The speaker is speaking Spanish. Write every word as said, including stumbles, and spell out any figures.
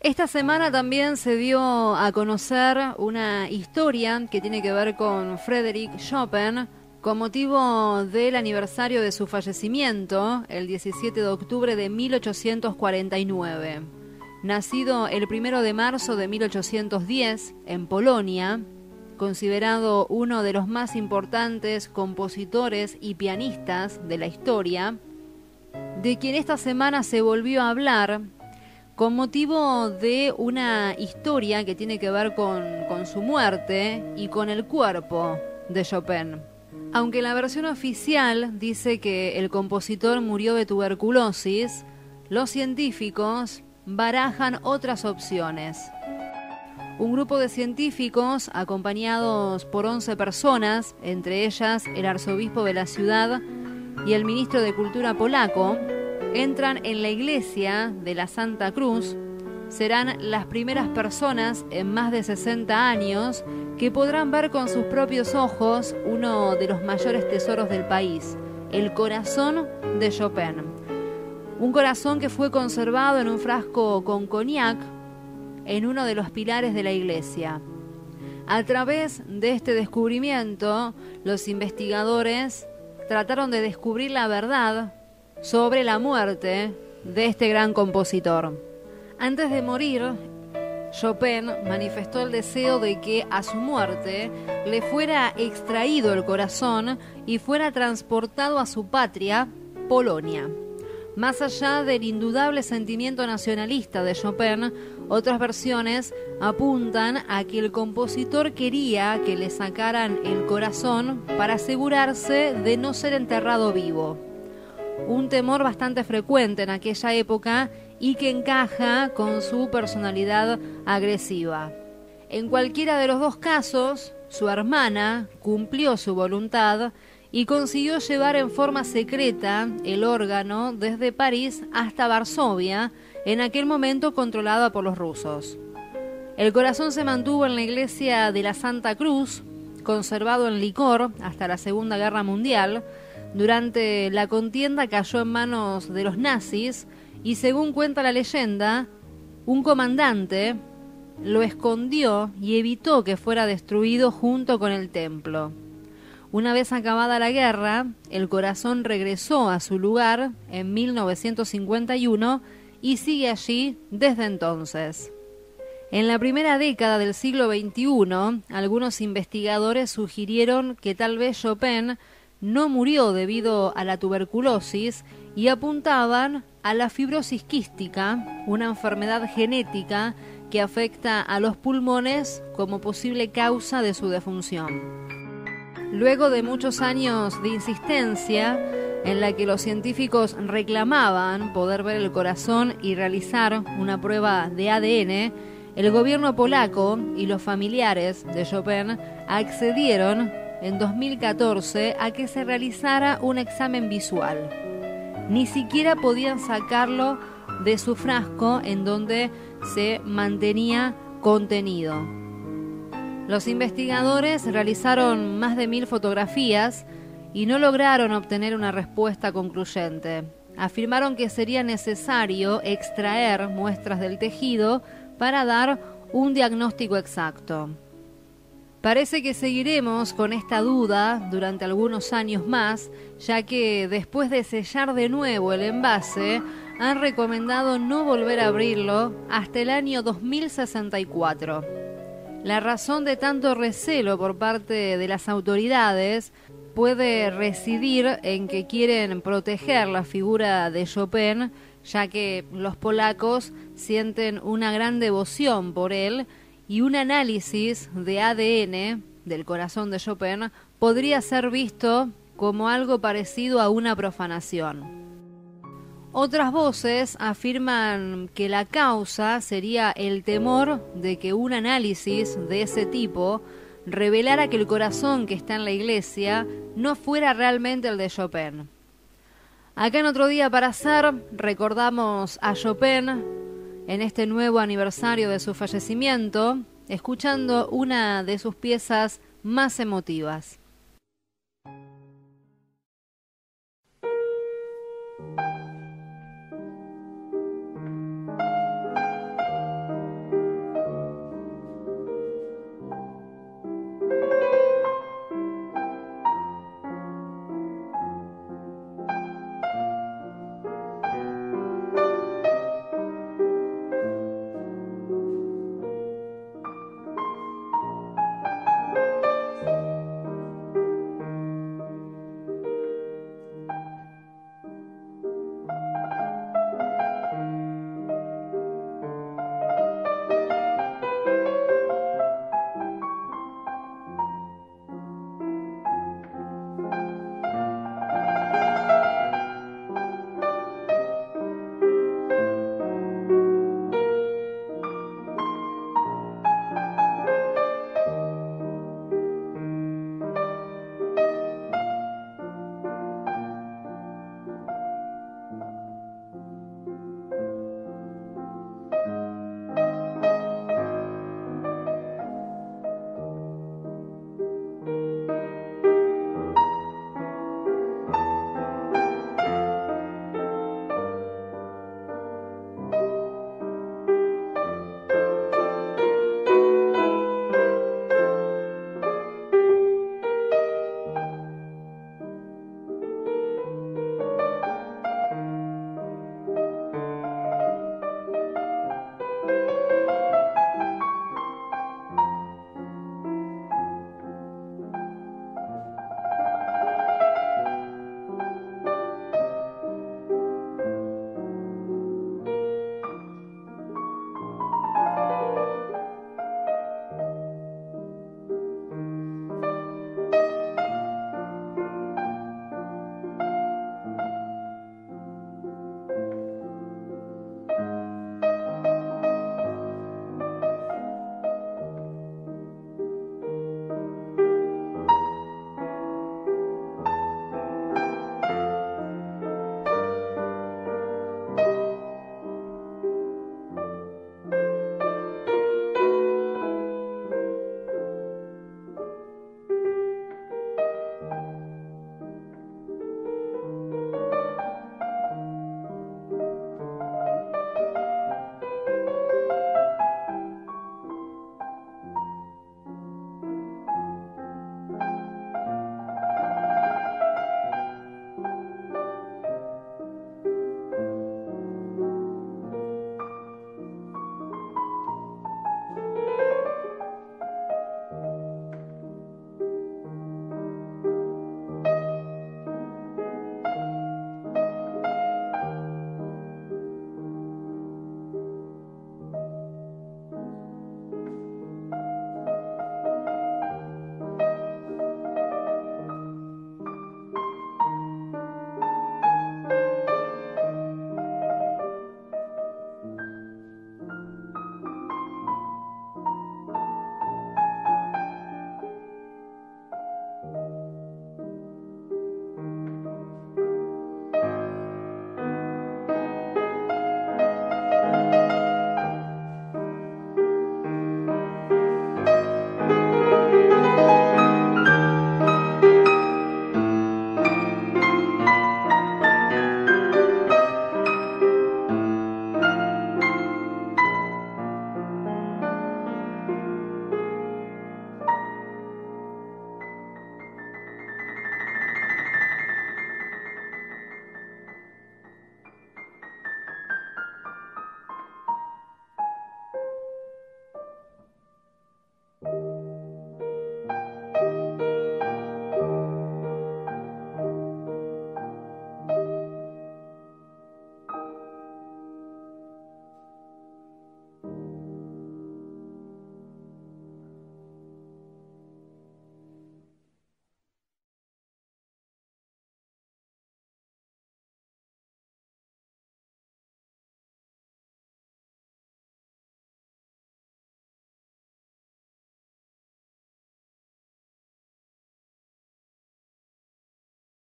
Esta semana también se dio a conocer una historia que tiene que ver con Frédéric Chopin con motivo del aniversario de su fallecimiento, el diecisiete de octubre de mil ochocientos cuarenta y nueve. Nacido el primero de marzo de mil ochocientos diez en Polonia, considerado uno de los más importantes compositores y pianistas de la historia, de quien esta semana se volvió a hablar con motivo de una historia que tiene que ver con, con su muerte y con el cuerpo de Chopin. Aunque la versión oficial dice que el compositor murió de tuberculosis, los científicos barajan otras opciones. Un grupo de científicos, acompañados por once personas, entre ellas el arzobispo de la ciudad y el ministro de Cultura polaco, entran en la iglesia de la Santa Cruz. Serán las primeras personas en más de sesenta años que podrán ver con sus propios ojos uno de los mayores tesoros del país, el corazón de Chopin. Un corazón que fue conservado en un frasco con coñac en uno de los pilares de la iglesia. A través de este descubrimiento, los investigadores trataron de descubrir la verdad sobre la muerte de este gran compositor. Antes de morir, Chopin manifestó el deseo de que a su muerte le fuera extraído el corazón y fuera transportado a su patria, Polonia. Más allá del indudable sentimiento nacionalista de Chopin, otras versiones apuntan a que el compositor quería que le sacaran el corazón para asegurarse de no ser enterrado vivo. Un temor bastante frecuente en aquella época y que encaja con su personalidad agresiva. En cualquiera de los dos casos, su hermana cumplió su voluntad y consiguió llevar en forma secreta el órgano desde París hasta Varsovia, en aquel momento controlada por los rusos. El corazón se mantuvo en la iglesia de la Santa Cruz, conservado en licor hasta la Segunda Guerra Mundial. Durante la contienda cayó en manos de los nazis y, según cuenta la leyenda, un comandante lo escondió y evitó que fuera destruido junto con el templo. Una vez acabada la guerra, el corazón regresó a su lugar en mil novecientos cincuenta y uno y sigue allí desde entonces. En la primera década del siglo veintiuno, algunos investigadores sugirieron que tal vez Chopin no murió debido a la tuberculosis y apuntaban a la fibrosis quística, una enfermedad genética que afecta a los pulmones como posible causa de su defunción. Luego de muchos años de insistencia en la que los científicos reclamaban poder ver el corazón y realizar una prueba de A D N, el gobierno polaco y los familiares de Chopin accedieron en dos mil catorce a que se realizara un examen visual. Ni siquiera podían sacarlo de su frasco en donde se mantenía contenido. Los investigadores realizaron más de mil fotografías y no lograron obtener una respuesta concluyente. Afirmaron que sería necesario extraer muestras del tejido para dar un diagnóstico exacto. Parece que seguiremos con esta duda durante algunos años más, ya que después de sellar de nuevo el envase, han recomendado no volver a abrirlo hasta el año dos mil sesenta y cuatro. La razón de tanto recelo por parte de las autoridades puede residir en que quieren proteger la figura de Chopin, ya que los polacos sienten una gran devoción por él, y un análisis de A D N del corazón de Chopin podría ser visto como algo parecido a una profanación. Otras voces afirman que la causa sería el temor de que un análisis de ese tipo revelara que el corazón que está en la iglesia no fuera realmente el de Chopin. Acá en Otro Día para Hacer recordamos a Chopin en este nuevo aniversario de su fallecimiento, escuchando una de sus piezas más emotivas.